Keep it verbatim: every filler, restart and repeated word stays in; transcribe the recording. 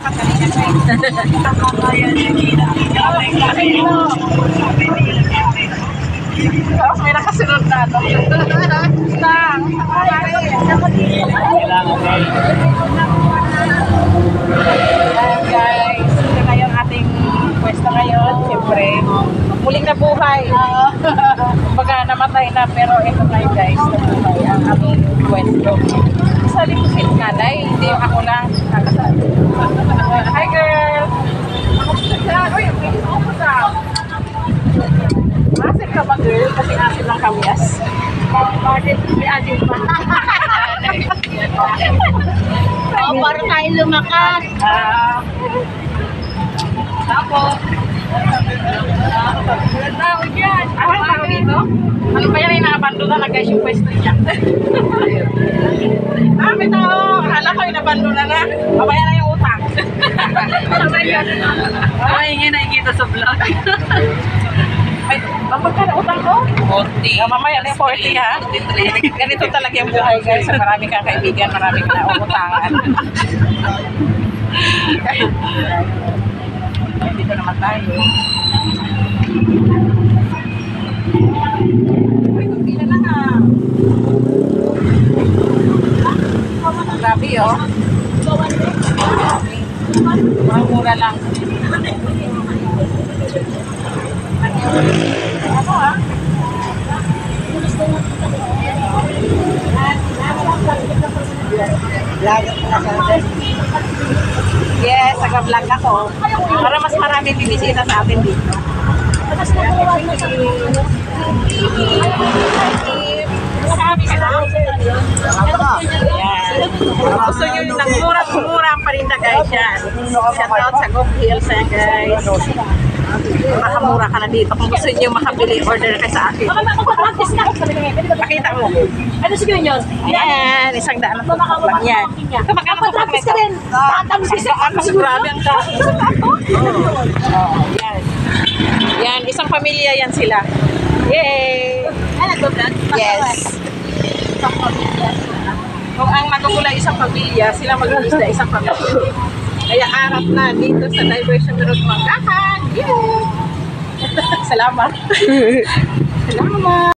Tapos may nakasunod na ito. Stang! Ayan guys, ito na yung ating pwesto ngayon. Siyempre, muling nabuhay. Baga namatay na, pero ito na yun guys, nabuhay ang aming pwesto. Sabi ko si nanay, hindi yung ako lang. Hi girl! Uy, ako po sa... Masin ka ba girl? Kasi asin lang kami as. Bakit? May asin pa. Oh, para tayo lumakas. Ah. Tapos. Tao dyan. Ano ang tao dito? Ano ba yan yung nakabandula na guys yung pwesto niya? Ah, may tao. Akala ko yung nabandula na. Babaya na yung utang. Ay, nga nakikita sa vlog. Ay, magka na utang ko? forty. Ah, mamaya na yung forty ha. Ganito talaga yung buhay guys. Sa marami kang kaibigan, marami ka na utangan. Dito naman tayo. Ay, pila na na. Grabe oh. Ang mura lang. Ano ah? Yes, nag-vlog ako. Para mas marami bibisita sa atin dito. Sabi ka na? Yan. Gusto nyo ng murang-mura ang parinda guys yan. Shout out sa Gold Hills yan guys. Makamura ka na dito. Kung gusto nyo makabili, order ka sa akin. Pakita mo. Ano siguro yun? Ayan, isang daan na tutok lang yan. Ito magkano tutok na ito? rin. Isang daan na grabe ang daan. Yan. Yan, isang pamilya yan sila. Yay! Ay, nag-vlog? Yes. Kung ang magugulay isang pamilya, sila mag-uusda isang pamilya. Kaya arap na dito sa Diversion Road Manggahan. Yay! Salamat. Salamat.